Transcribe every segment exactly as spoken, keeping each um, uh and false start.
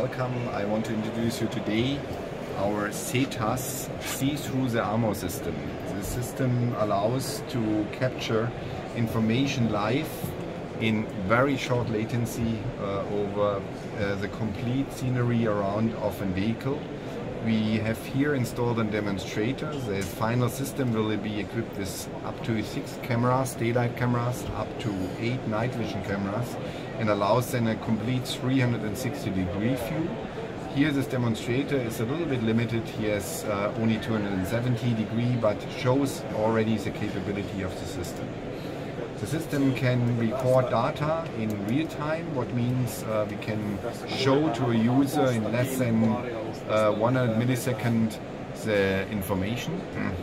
welcome. I want to introduce you today our C E T A S See Through the Armor system. The system allows to capture information live in very short latency uh, over uh, the complete scenery around of a vehicle. We have here installed a demonstrator. The final system will be equipped with up to six cameras, daylight cameras, up to eight night vision cameras, and allows then a complete three hundred sixty degree view. Here this demonstrator is a little bit limited. He has uh, only two hundred seventy degree, but shows already the capability of the system. The system can record data in real time, what means uh, we can show to a user in less than uh, one hundred milliseconds the information.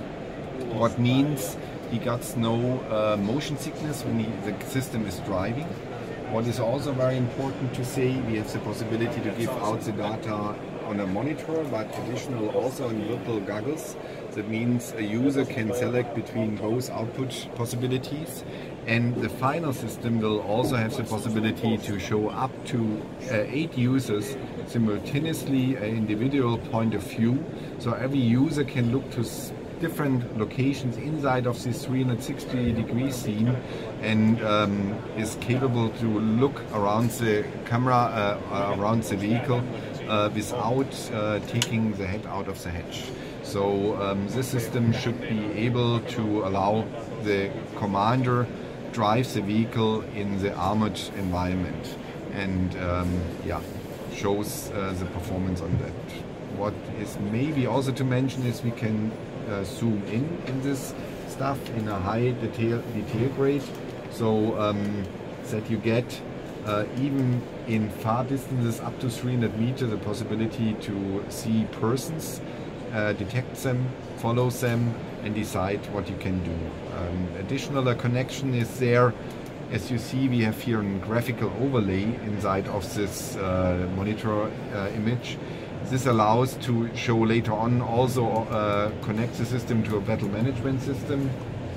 What means he gets no uh, motion sickness when he, the system is driving. What is also very important to say, we have the possibility to give out the data on a monitor, but additional also on little goggles. That means a user can select between both output possibilities, and the final system will also have the possibility to show up to uh, eight users simultaneously an individual point of view. So every user can look to different locations inside of this three hundred sixty degree scene and um, is capable to look around the camera, uh, around the vehicle uh, without uh, taking the head out of the hatch. So um, this system should be able to allow the commander drive the vehicle in the armored environment, and um, yeah, shows uh, the performance on that. What is maybe also to mention is we can uh, zoom in in this stuff in a high detail detail grade, so um, that you get uh, even in far distances up to three hundred meters the possibility to see persons, uh, detect them, follow them, and decide what you can do. Um, additional uh, connection is there. As you see, we have here a graphical overlay inside of this uh, monitor uh, image. This allows to show later on also uh, connect the system to a battle management system,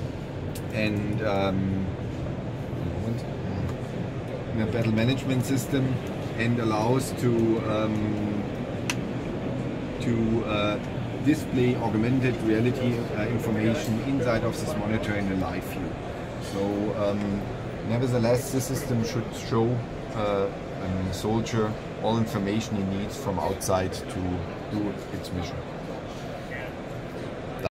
and um, in a battle management system, and allows to um, to uh, display augmented reality uh, information inside of this monitor in a live view. So um, nevertheless, the system should show uh, a soldier all information he needs from outside to do its mission.